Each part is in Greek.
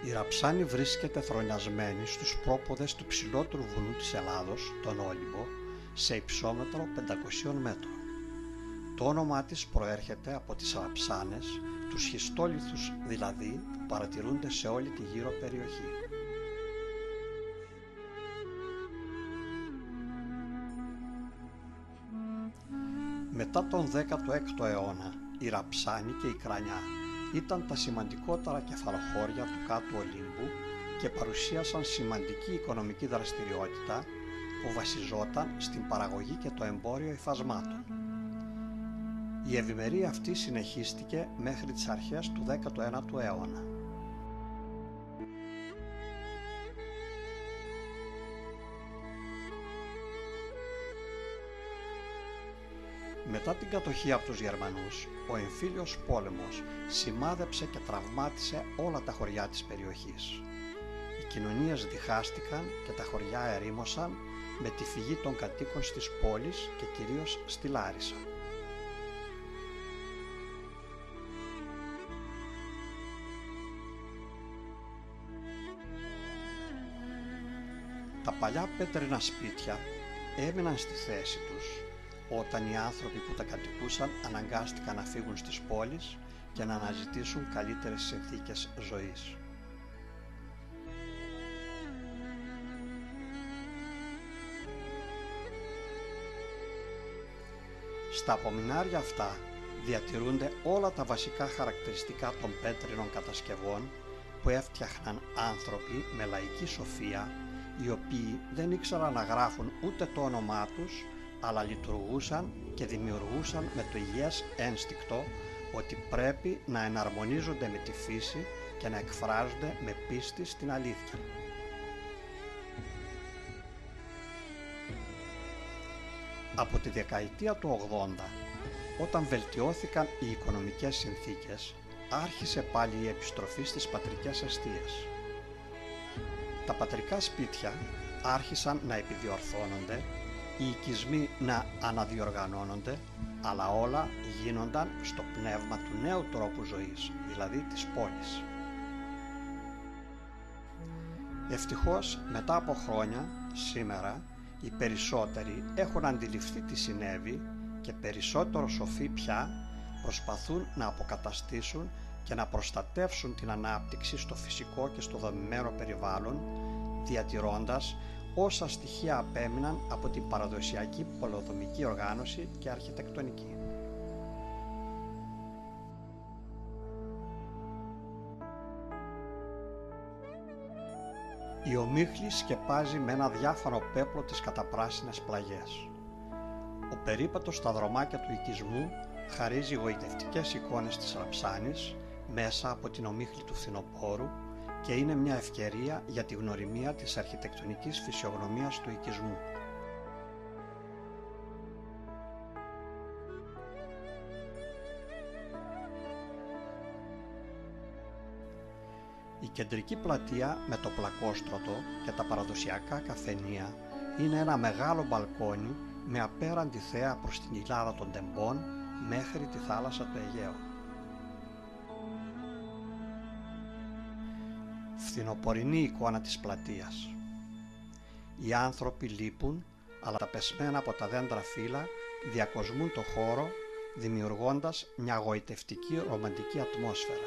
Η Ραψάνη βρίσκεται θρονιασμένη στους πρόποδες του ψηλότερου βουνού της Ελλάδος, τον Όλυμπο, σε υψόμετρο 500 μέτρων. Το όνομά της προέρχεται από τις ραψάνες, τους σχιστόλιθους δηλαδή που παρατηρούνται σε όλη τη γύρω περιοχή. Μετά τον 16ο αιώνα, η Ραψάνη και η Κρανιά ήταν τα σημαντικότερα κεφαλοχώρια του κάτω Ολύμπου και παρουσίασαν σημαντική οικονομική δραστηριότητα που βασιζόταν στην παραγωγή και το εμπόριο υφασμάτων. Η ευημερία αυτή συνεχίστηκε μέχρι τις αρχές του 19ου αιώνα. Μετά την κατοχή από τους Γερμανούς, ο εμφύλιος πόλεμος σημάδεψε και τραυμάτισε όλα τα χωριά της περιοχής. Οι κοινωνίες διχάστηκαν και τα χωριά ερήμωσαν με τη φυγή των κατοίκων στις πόλεις και κυρίως στη Λάρισα. Τα παλιά πέτρινα σπίτια έμειναν στη θέση τους όταν οι άνθρωποι που τα κατοικούσαν αναγκάστηκαν να φύγουν στις πόλεις και να αναζητήσουν καλύτερες συνθήκες ζωής. Στα απομεινάρια αυτά διατηρούνται όλα τα βασικά χαρακτηριστικά των πέτρινων κατασκευών που έφτιαχναν άνθρωποι με λαϊκή σοφία, οι οποίοι δεν ήξεραν να γράφουν ούτε το όνομά τους, αλλά λειτουργούσαν και δημιουργούσαν με το υγιές ένστικτο ότι πρέπει να εναρμονίζονται με τη φύση και να εκφράζονται με πίστη στην αλήθεια. Από τη δεκαετία του 80, όταν βελτιώθηκαν οι οικονομικές συνθήκες, άρχισε πάλι η επιστροφή στις πατρικές εστίες. Τα πατρικά σπίτια άρχισαν να επιδιορθώνονται, οι οικισμοί να αναδιοργανώνονται, αλλά όλα γίνονταν στο πνεύμα του νέου τρόπου ζωής, δηλαδή της πόλης. Ευτυχώς, μετά από χρόνια, σήμερα, οι περισσότεροι έχουν αντιληφθεί τι συνέβη και περισσότερο σοφοί πια προσπαθούν να αποκαταστήσουν και να προστατεύσουν την ανάπτυξη στο φυσικό και στο δομημένο περιβάλλον, διατηρώντας όσα στοιχεία απέμειναν από την παραδοσιακή πολεοδομική οργάνωση και αρχιτεκτονική. Η ομίχλη σκεπάζει με ένα διάφανο πέπλο τις καταπράσινες πλαγιές. Ο περίπατος στα δρομάκια του οικισμού χαρίζει γοητευτικές εικόνες της Ραψάνης μέσα από την ομίχλη του φθινοπόρου και είναι μια ευκαιρία για τη γνωριμία της αρχιτεκτονικής φυσιογνωμίας του οικισμού. Η κεντρική πλατεία με το πλακόστρωτο και τα παραδοσιακά καφενεία είναι ένα μεγάλο μπαλκόνι με απέραντη θέα προς την κοιλάδα των Τεμπών μέχρι τη θάλασσα του Αιγαίου. Φθινοπορεινή εικόνα της πλατείας. Οι άνθρωποι λείπουν, αλλά τα πεσμένα από τα δέντρα φύλλα διακοσμούν το χώρο, δημιουργώντας μια γοητευτική ρομαντική ατμόσφαιρα.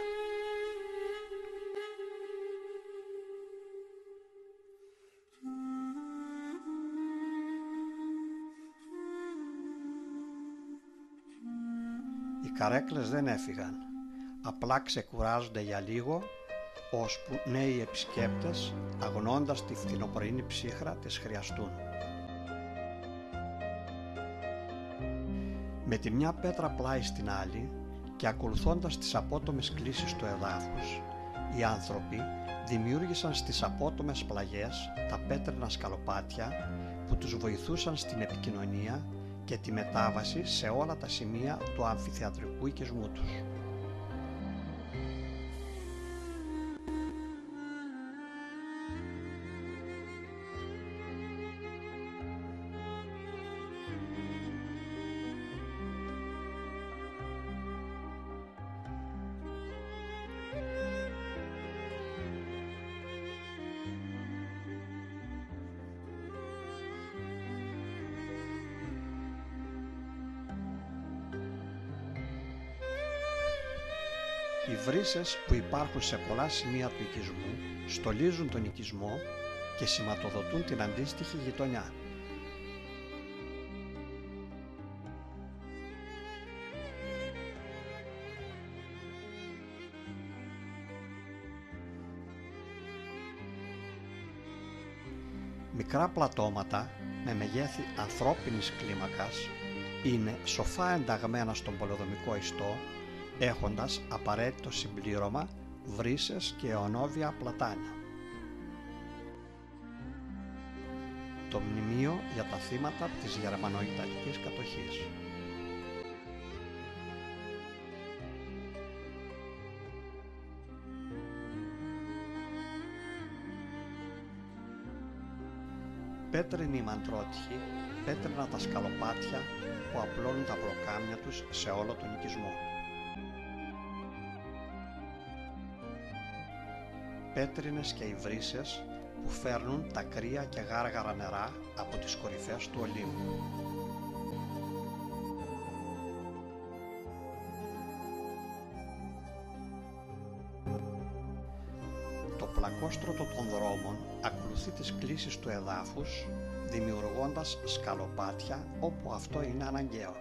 Οι καρέκλες δεν έφυγαν, απλά ξεκουράζονται για λίγο, ώσπου νέοι επισκέπτες, αγνοώντας τη φθινοπορεινή ψύχρα, τις χρειαστούν. Με τη μια πέτρα πλάι στην άλλη και ακολουθώντας τις απότομες κλίσεις του εδάφους, οι άνθρωποι δημιούργησαν στις απότομες πλαγιές τα πέτρινα σκαλοπάτια που τους βοηθούσαν στην επικοινωνία και τη μετάβαση σε όλα τα σημεία του αμφιθεατρικού οικισμού τους. Οι βρύσες που υπάρχουν σε πολλά σημεία του οικισμού στολίζουν τον οικισμό και σηματοδοτούν την αντίστοιχη γειτονιά. Μικρά πλατώματα με μεγέθη ανθρώπινης κλίμακας είναι σοφά ενταγμένα στον πολεοδομικό ιστό, έχοντας απαραίτητο συμπλήρωμα βρύσες και αιωνόβια πλατάνια. Το μνημείο για τα θύματα της γερμανοϊταλικής κατοχής. Πέτρινοι μαντρότυχοι, πέτρινα τα σκαλοπάτια που απλώνουν τα προκάμια τους σε όλο τον οικισμό. Πέτρινες και οι βρύσες που φέρνουν τα κρύα και γάργαρα νερά από τις κορυφές του Ολύμπου. Το πλακόστρωτο των δρόμων ακολουθεί τις κλίσεις του εδάφους, δημιουργώντας σκαλοπάτια όπου αυτό είναι αναγκαίο.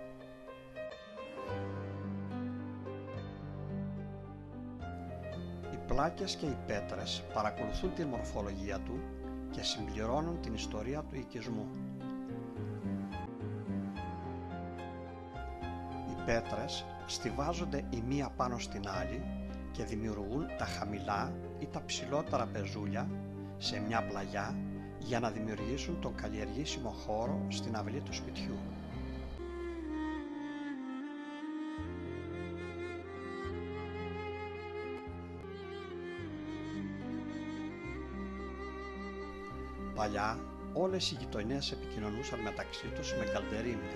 Οι πλάκες και οι πέτρες παρακολουθούν την μορφολογία του και συμπληρώνουν την ιστορία του οικισμού. Οι πέτρες στιβάζονται η μία πάνω στην άλλη και δημιουργούν τα χαμηλά ή τα ψηλότερα πεζούλια σε μια πλαγιά για να δημιουργήσουν τον καλλιεργήσιμο χώρο στην αυλή του σπιτιού. Παλιά όλες οι γειτονιές επικοινωνούσαν μεταξύ τους με καλντερίμια.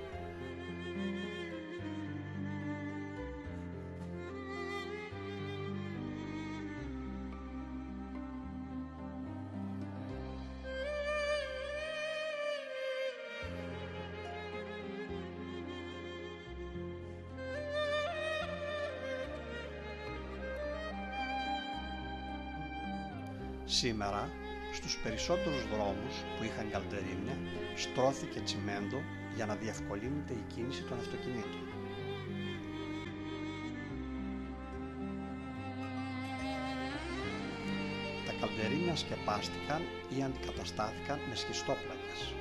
Σήμερα, στους περισσότερους δρόμους που είχαν καλντερίμια, στρώθηκε τσιμέντο για να διευκολύνεται η κίνηση των αυτοκινήτων. Τα καλντερίμια σκεπάστηκαν ή αντικαταστάθηκαν με σχιστόπλακες.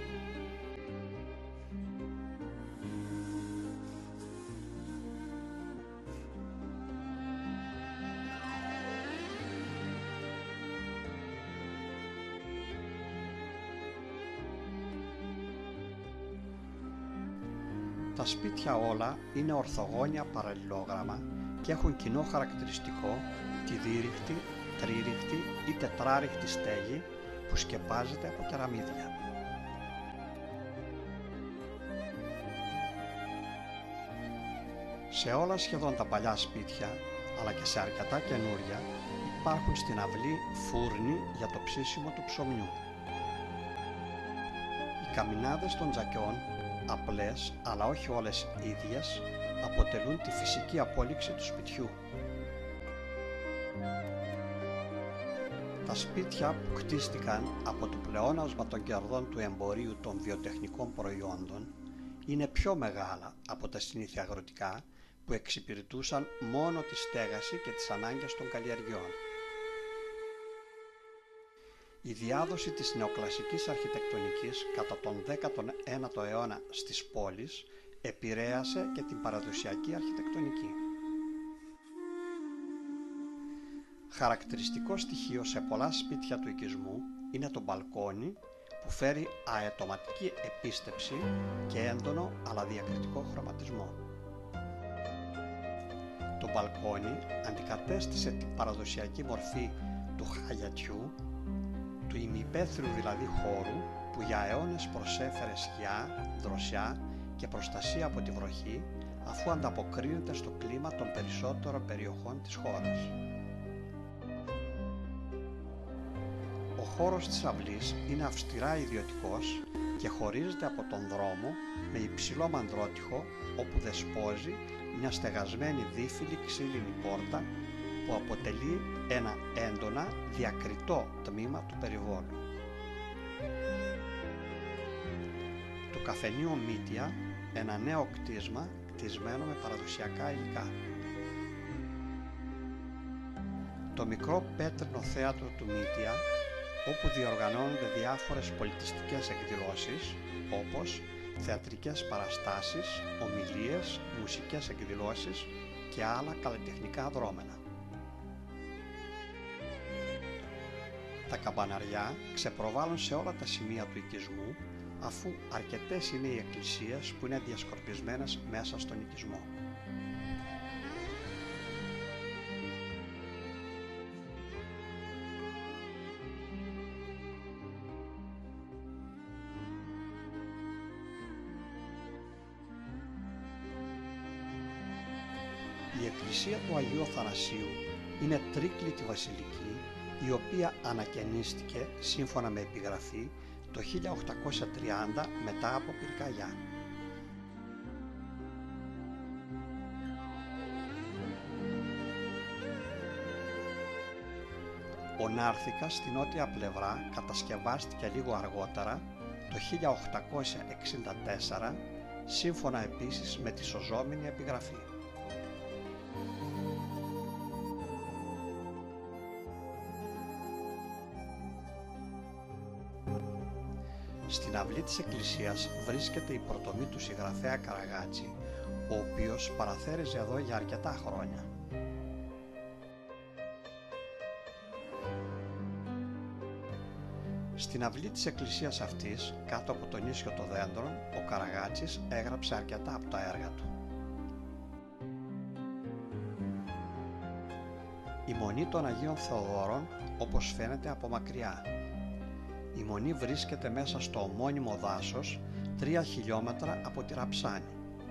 Τα σπίτια όλα είναι ορθογώνια παραλληλόγραμμα και έχουν κοινό χαρακτηριστικό τη δίρυχτη, τρίρυχτη ή τετράριχτη στέγη που σκεπάζεται από κεραμίδια. Σε όλα σχεδόν τα παλιά σπίτια, αλλά και σε αρκετά καινούρια, υπάρχουν στην αυλή φούρνοι για το ψήσιμο του ψωμιού. Οι καμινάδες των τζακιών, απλές αλλά όχι όλες ίδιες, αποτελούν τη φυσική απόλυξη του σπιτιού. Τα σπίτια που κτίστηκαν από το πλεόνασμα των κερδών του εμπορίου των βιοτεχνικών προϊόντων είναι πιο μεγάλα από τα συνήθεια αγροτικά που εξυπηρετούσαν μόνο τη στέγαση και τις ανάγκες των καλλιεργειών. Η διάδοση της νεοκλασικής αρχιτεκτονικής κατά τον 19ο αιώνα στις πόλεις επηρέασε και την παραδοσιακή αρχιτεκτονική. Χαρακτηριστικό στοιχείο σε πολλά σπίτια του οικισμού είναι το μπαλκόνι που φέρει αετοματική επίστεψη και έντονο αλλά διακριτικό χρωματισμό. Το μπαλκόνι αντικατέστησε την παραδοσιακή μορφή του χαγιατιού, του ημιπέθριου δηλαδή χώρου που για αιώνες προσέφερε σκιά, δροσιά και προστασία από τη βροχή, αφού ανταποκρίνεται στο κλίμα των περισσότερων περιοχών της χώρας. Ο χώρος της αυλής είναι αυστηρά ιδιωτικός και χωρίζεται από τον δρόμο με υψηλό μανδρότυχο όπου δεσπόζει μια στεγασμένη δίφυλη ξύλινη πόρτα που αποτελεί ένα έντονα διακριτό τμήμα του περιβόλου. Του καφενείου Μύτια, ένα νέο κτίσμα κτισμένο με παραδοσιακά υλικά. Το μικρό πέτρινο θέατρο του Μύτια, όπου διοργανώνονται διάφορες πολιτιστικές εκδηλώσεις, όπως θεατρικές παραστάσεις, ομιλίες, μουσικές εκδηλώσεις και άλλα καλλιτεχνικά δρόμενα. Τα καμπαναριά ξεπροβάλλουν σε όλα τα σημεία του οικισμού, αφού αρκετές είναι οι εκκλησίες που είναι διασκορπισμένες μέσα στον οικισμό. Η εκκλησία του Αγίου Αθανασίου είναι τρίκλητη βασιλική, η οποία ανακαινίστηκε σύμφωνα με επιγραφή το 1830 μετά από πυρκαγιά. Ο νάρθικας στη νότια πλευρά κατασκευάστηκε λίγο αργότερα, το 1864, σύμφωνα επίσης με τη σωζόμενη επιγραφή. Στην αυλή της εκκλησίας βρίσκεται η πρωτομή του συγγραφέα Καραγάτση, ο οποίος παραθέριζε εδώ για αρκετά χρόνια. Στην αυλή της εκκλησίας αυτής, κάτω από τον ίσιο των δέντρων, ο Καραγάτσης έγραψε αρκετά από τα έργα του. Η Μονή των Αγίων Θεοδόρων, όπως φαίνεται από μακριά. Η Μονή βρίσκεται μέσα στο ομώνυμο δάσος 3 χιλιόμετρα από τη Ραψάνη.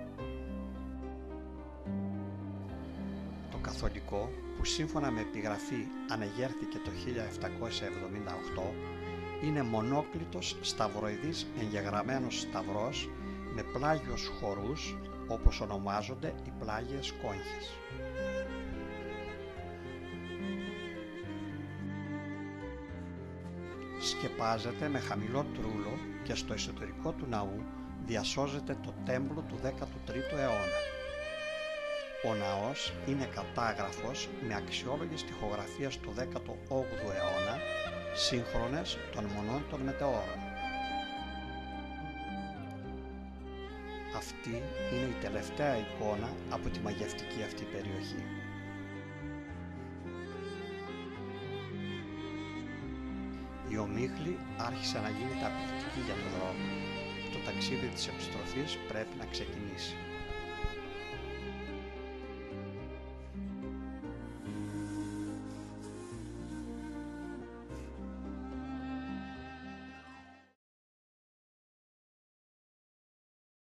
Το καθολικό, που σύμφωνα με επιγραφή ανεγέρθηκε το 1778, είναι μονόκλητος σταυροειδής εγγεγραμμένος σταυρός με πλάγιους χορούς, όπως ονομάζονται οι πλάγιες κόγχες. Σκεπάζεται με χαμηλό τρούλο και στο εσωτερικό του ναού διασώζεται το τέμπλο του 13ου αιώνα. Ο ναός είναι κατάγραφος με αξιόλογες τοιχογραφίες του 18ου αιώνα, σύγχρονες των μονών των μετεώρων. Αυτή είναι η τελευταία εικόνα από τη μαγευτική αυτή περιοχή. Η ομίχλη άρχισε να γίνεται απαιτητική για τον δρόμο. Το ταξίδι της επιστροφής πρέπει να ξεκινήσει.